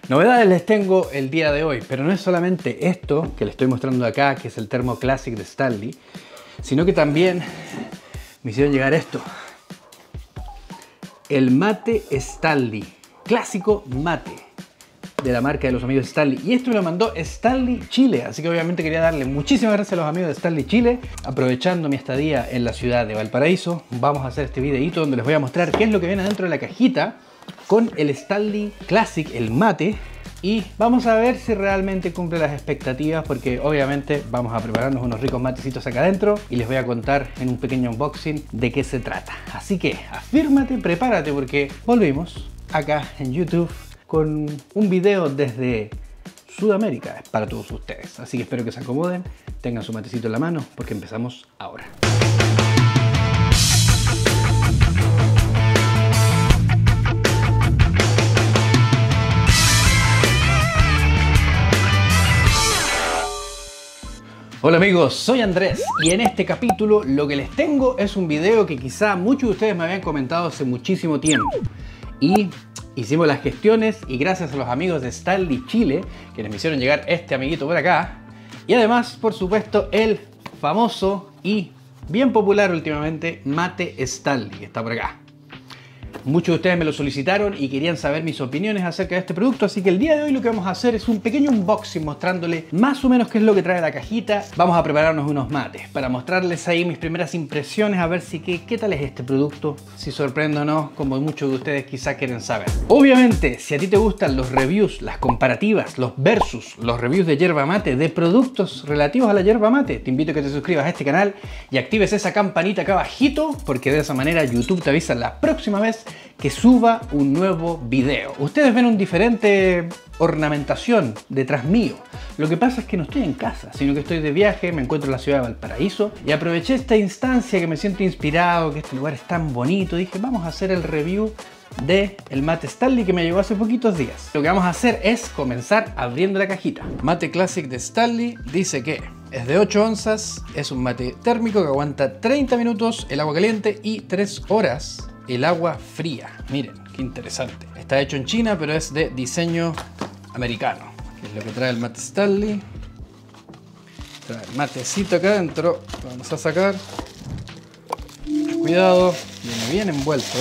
Novedades les tengo el día de hoy, pero no es solamente esto que les estoy mostrando acá, que es el termo Classic de Stanley, sino que también me hicieron llegar esto. El mate Stanley, clásico mate de la marca de los amigos de Stanley. Y esto me lo mandó Stanley Chile, así que obviamente quería darle muchísimas gracias a los amigos de Stanley Chile. Aprovechando mi estadía en la ciudad de Valparaíso, vamos a hacer este videito donde les voy a mostrar qué es lo que viene dentro de la cajita con el Stanley Classic, el mate, y vamos a ver si realmente cumple las expectativas, porque obviamente vamos a prepararnos unos ricos matecitos acá adentro y les voy a contar en un pequeño unboxing de qué se trata. Así que afírmate, prepárate, porque volvimos acá en YouTube con un video desde Sudamérica para todos ustedes. Así que espero que se acomoden, tengan su matecito en la mano, porque empezamos ahora. Hola amigos, soy Andrés y en este capítulo lo que les tengo es un video que quizá muchos de ustedes me habían comentado hace muchísimo tiempo. Y hicimos las gestiones y gracias a los amigos de Stanley Chile, quienes me hicieron llegar este amiguito por acá. Y además, por supuesto, el famoso y bien popular últimamente mate Stanley, que está por acá. Muchos de ustedes me lo solicitaron y querían saber mis opiniones acerca de este producto, así que el día de hoy lo que vamos a hacer es un pequeño unboxing mostrándole más o menos qué es lo que trae la cajita. Vamos a prepararnos unos mates para mostrarles ahí mis primeras impresiones, a ver si qué tal es este producto, si sorprende o no, como muchos de ustedes quizá quieren saber. Obviamente, si a ti te gustan los reviews, las comparativas, los versus, los reviews de yerba mate, de productos relativos a la yerba mate, te invito a que te suscribas a este canal y actives esa campanita acá abajito, porque de esa manera YouTube te avisa la próxima vez que suba un nuevo video. Ustedes ven un diferente ornamentación detrás mío. Lo que pasa es que no estoy en casa, sino que estoy de viaje, me encuentro en la ciudad de Valparaíso y aproveché esta instancia que me siento inspirado, que este lugar es tan bonito. Dije, vamos a hacer el review de el mate Stanley que me llegó hace poquitos días. Lo que vamos a hacer es comenzar abriendo la cajita. Mate Classic de Stanley dice que es de 8 onzas, es un mate térmico que aguanta 30 minutos el agua caliente y 3 horas el agua fría. Miren, qué interesante. Está hecho en China, pero es de diseño americano, que es lo que trae el mate Stanley. Trae el matecito acá adentro. Lo vamos a sacar. Mucho cuidado, viene bien envuelto.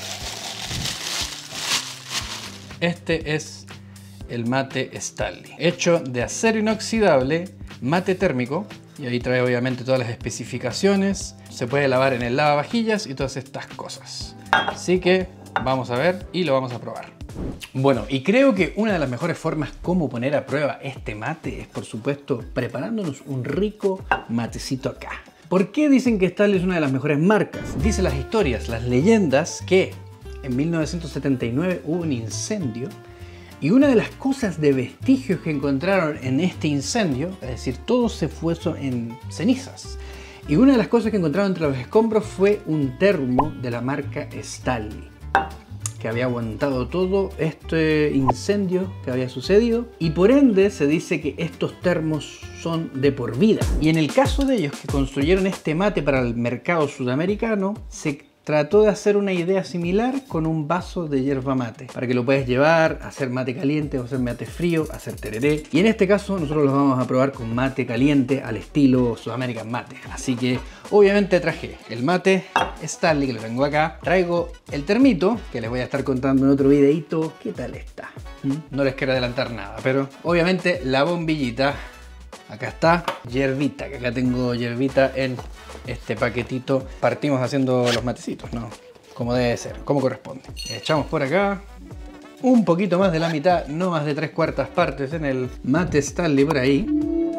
Este es el mate Stanley, hecho de acero inoxidable, mate térmico. Y ahí trae obviamente todas las especificaciones. Se puede lavar en el lavavajillas y todas estas cosas. Así que vamos a ver y lo vamos a probar. Bueno, y creo que una de las mejores formas como poner a prueba este mate es, por supuesto, preparándonos un rico matecito acá. ¿Por qué dicen que Stanley es una de las mejores marcas? Dicen las historias, las leyendas, que en 1979 hubo un incendio. Y una de las cosas de vestigios que encontraron en este incendio, es decir, todo se fue en cenizas. Y una de las cosas que encontraron entre los escombros fue un termo de la marca Stanley, que había aguantado todo este incendio que había sucedido. Y por ende se dice que estos termos son de por vida. Y en el caso de ellos que construyeron este mate para el mercado sudamericano, se trató de hacer una idea similar con un vaso de yerba mate, para que lo puedas llevar, hacer mate caliente o hacer mate frío, hacer tereré. Y en este caso nosotros los vamos a probar con mate caliente al estilo Sudamerican Mate. Así que obviamente traje el mate Stanley, que lo tengo acá. Traigo el termito, que les voy a estar contando en otro videito qué tal está. No les quiero adelantar nada, pero obviamente la bombillita. Acá está yerbita, que acá tengo yerbita en este paquetito. Partimos haciendo los matecitos, ¿no? Como debe ser, como corresponde. Echamos por acá un poquito más de la mitad, no más de 3/4 partes en el mate Stanley por ahí.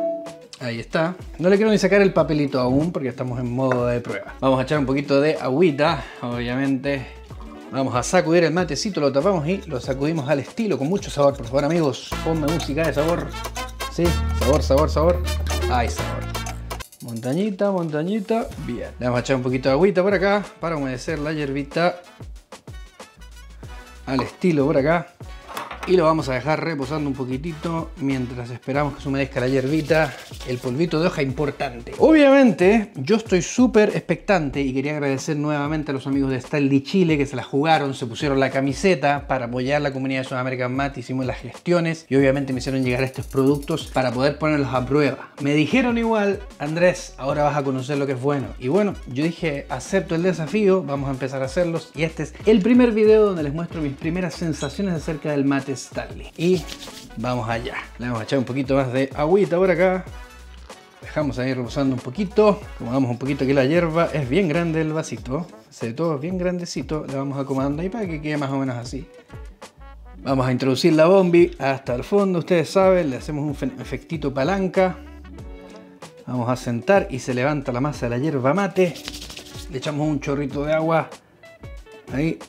Ahí está. No le quiero ni sacar el papelito aún porque estamos en modo de prueba. Vamos a echar un poquito de agüita, obviamente. Vamos a sacudir el matecito, lo tapamos y lo sacudimos al estilo, con mucho sabor. Por favor, amigos, ponme música de sabor. Sí, sabor, sabor, sabor. Ay, sabor. Montañita, montañita. Bien. Le vamos a echar un poquito de agüita por acá para humedecer la hierbita. Al estilo por acá. Y lo vamos a dejar reposando un poquitito mientras esperamos que se humedezca la hierbita, el polvito de hoja importante. Obviamente yo estoy súper expectante y quería agradecer nuevamente a los amigos de Stanley Chile que se la jugaron, se pusieron la camiseta para apoyar la comunidad de Sudamerican Mate, hicimos las gestiones y obviamente me hicieron llegar estos productos para poder ponerlos a prueba. Me dijeron igual, Andrés, ahora vas a conocer lo que es bueno. Y bueno, yo dije, acepto el desafío, vamos a empezar a hacerlos y este es el primer video donde les muestro mis primeras sensaciones acerca del mate Stanley. Y vamos allá. Le vamos a echar un poquito más de agüita por acá. Dejamos ahí reposando un poquito. Acomodamos un poquito aquí la hierba. Es bien grande el vasito. Se ve todo bien grandecito. Le vamos acomodando ahí para que quede más o menos así. Vamos a introducir la bombi hasta el fondo. Ustedes saben, le hacemos un efectito palanca. Vamos a sentar y se levanta la masa de la hierba mate. Le echamos un chorrito de agua. Ahí.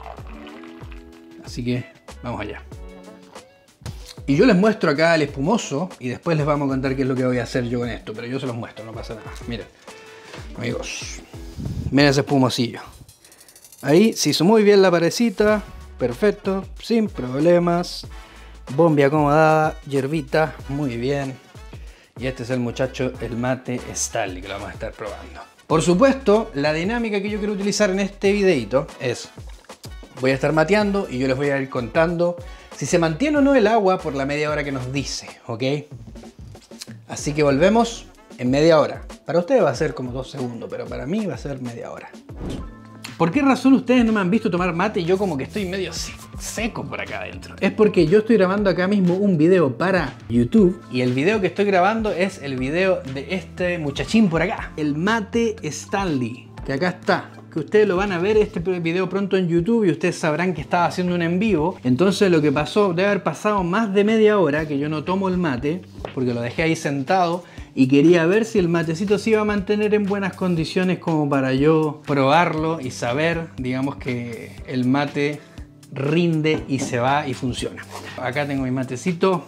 Así que vamos allá. Y yo les muestro acá el espumoso y después les vamos a contar qué es lo que voy a hacer yo con esto. Pero yo se los muestro, no pasa nada. Miren, amigos, miren ese espumosillo. Ahí se hizo muy bien la parecita. Perfecto, sin problemas. Bombi acomodada, hierbita, muy bien. Y este es el muchacho, el mate Stanley, que lo vamos a estar probando. Por supuesto, la dinámica que yo quiero utilizar en este videito es... Voy a estar mateando y yo les voy a ir contando si se mantiene o no el agua por la media hora que nos dice, ¿ok? Así que volvemos en media hora. Para ustedes va a ser como 2 segundos, pero para mí va a ser media hora. ¿Por qué razón ustedes no me han visto tomar mate y yo como que estoy medio seco por acá adentro? Es porque yo estoy grabando acá mismo un video para YouTube y el video que estoy grabando es el video de este muchachín por acá. El mate Stanley, que acá está. Que ustedes lo van a ver este video pronto en YouTube y ustedes sabrán que estaba haciendo un en vivo. Entonces lo que pasó, debe haber pasado más de media hora que yo no tomo el mate, porque lo dejé ahí sentado y quería ver si el matecito se iba a mantener en buenas condiciones como para yo probarlo y saber, digamos, que el mate rinde y se va y funciona. Acá tengo mi matecito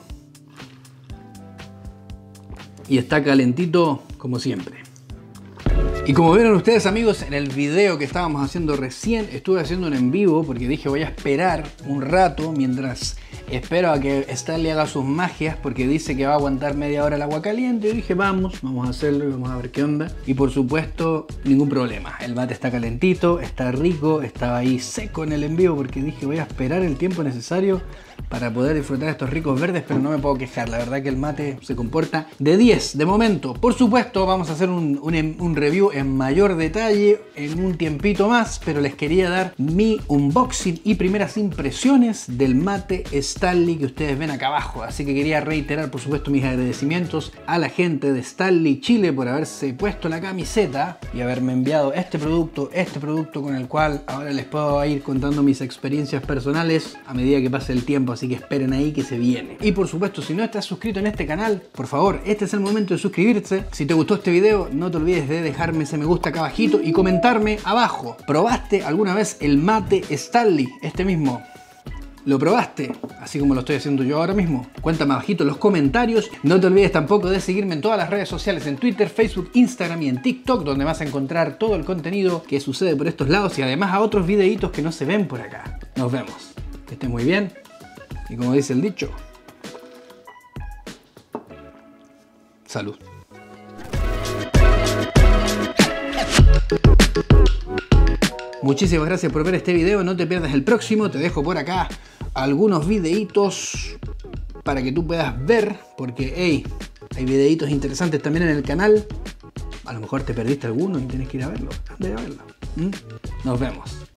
y está calentito como siempre. Y como vieron ustedes, amigos, en el video que estábamos haciendo recién, estuve haciendo un en vivo porque dije voy a esperar un rato mientras espero a que Stanley haga sus magias, porque dice que va a aguantar media hora el agua caliente. Y dije vamos a hacerlo y vamos a ver qué onda. Y por supuesto, ningún problema. El mate está calentito, está rico, estaba ahí seco en el en vivo porque dije voy a esperar el tiempo necesario para poder disfrutar estos ricos verdes, pero no me puedo quejar. La verdad que el mate se comporta de 10 de momento. Por supuesto, vamos a hacer un review en mayor detalle en un tiempito más, pero les quería dar mi unboxing y primeras impresiones del mate Stanley que ustedes ven acá abajo. Así que quería reiterar, por supuesto, mis agradecimientos a la gente de Stanley Chile por haberse puesto la camiseta y haberme enviado este producto con el cual ahora les puedo ir contando mis experiencias personales a medida que pase el tiempo. Así que esperen ahí que se viene. Y por supuesto, si no estás suscrito en este canal, por favor, este es el momento de suscribirse. Si te gustó este video, no te olvides de dejarme ese me gusta acá abajito y comentarme abajo. ¿Probaste alguna vez el mate Stanley? Este mismo. ¿Lo probaste? Así como lo estoy haciendo yo ahora mismo. Cuéntame abajito en los comentarios. No te olvides tampoco de seguirme en todas las redes sociales, en Twitter, Facebook, Instagram y en TikTok, donde vas a encontrar todo el contenido que sucede por estos lados y además a otros videitos que no se ven por acá. Nos vemos. Que estés muy bien. Y como dice el dicho, salud. Muchísimas gracias por ver este video, no te pierdas el próximo, te dejo por acá algunos videitos para que tú puedas ver, porque hey, hay videitos interesantes también en el canal. A lo mejor te perdiste alguno y tienes que ir a verlo, anda a verlo. Nos vemos.